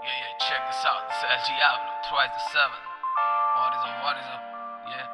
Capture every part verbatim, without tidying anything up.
Yeah, yeah, check this out. This is S G Diablo, twice the seven. What is up, what is up? Yeah.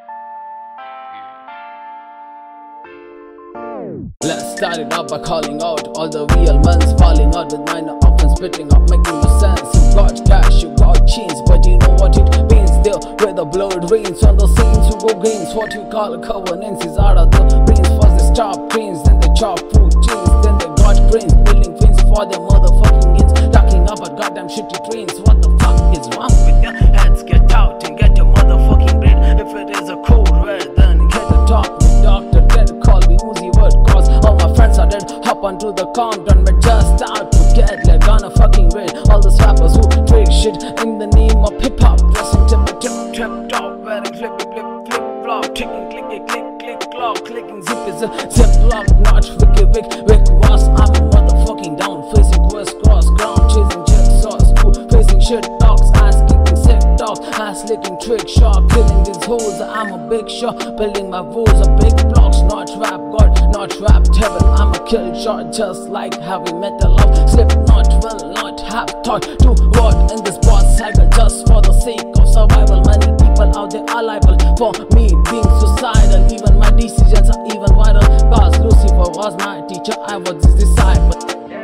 Yeah. Let's start it up by calling out all the real men's falling out with minor often spitting up, making no sense. You got cash, you got chains, but you know what it means. There where the blood rains on the scenes who go gains. What you call a covenants is out of the brains. First they stop brains, then they chop food chains, then they got brains, building fins for their motherfucking ends. Talking about goddamn shitty trains. What the fuck is wrong with your heads? Get out and get your motherfucking bread. If it is a cold red, then get a talk with Doctor Dead. Call me Uzi word, cause all my friends are dead. Hop onto the Compton, but just out to get like on a fucking raid. All the rappers who trade shit in the name of hip-hop, dressing tip tip tip top, wearing flip flip flip flop, ticking click click click clock, clicking zip is a zip lock, not Ricky Vic Vic was. I'm a motherfucking down, facing quest cross ground, chasing jigsaws, school facing shit dogs, ass kicking sick dogs, ass licking trick shot, killing these hoes. I'm a big shot, building my woes a big blocks, not rap god, not rap heaven. I'm a kill shot, just like heavy metal love. Slip not will not have thought to what in this boss cycle, just for the sake of survival. Many people out there are liable for me being suicidal. Even my decisions are even vital, cause Lucifer was my teacher, I was his disciple.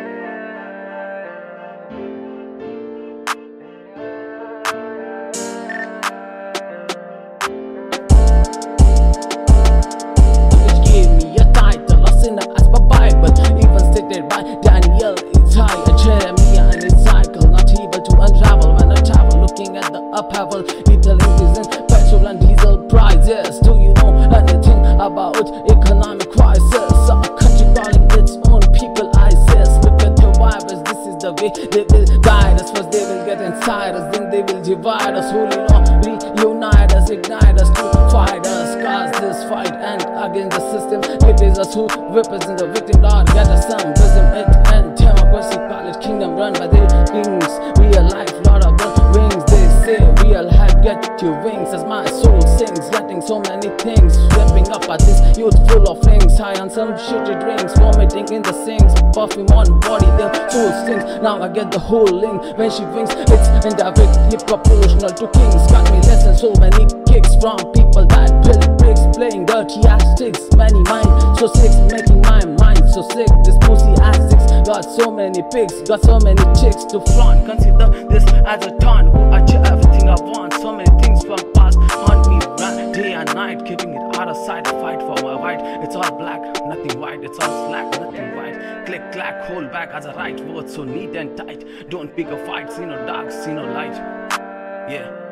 By Daniel, Isaiah, Jeremiah and Ezekiel. Not able to unravel when I travel, looking at the upheaval. Lethal increase in petrol and diesel prices. Do you know anything about economic crisis? A country calling its own people ISIS. Look at the virus, this is the way they will guide us. First they will get inside us, then they will divide us. Holy law, reunite us, ignite us to fight us. Cause this fight and against the system, it is us who represent the victim. Lord, get us some wisdom, it and democracy, college kingdom run by the kings. Real life, Lord of the rings. They say real hype, get your wings. As my soul sings, getting so many things, sweeping up at this youth full of rings. High on some shitty drinks, vomiting in the sinks, perfume on body, their soul stings. Now I get the whole link. When she winks, it's indirectly proportional to kings. Got me lessing so many kicks from people that build bricks, playing dirty ass sticks. Many mind so sick, making my mind so sick. This pussy ass six got so many pigs, got so many chicks to flaunt. Consider this as a taunt. Who achieve everything I want. So many things from past haunt me run day and night, keeping it out of sight. Fight for my right. It's all black, nothing white. It's all slack, nothing white. Click clack, hold back as a right word, so neat and tight. Don't pick a fight. See no dark, see no light. Yeah.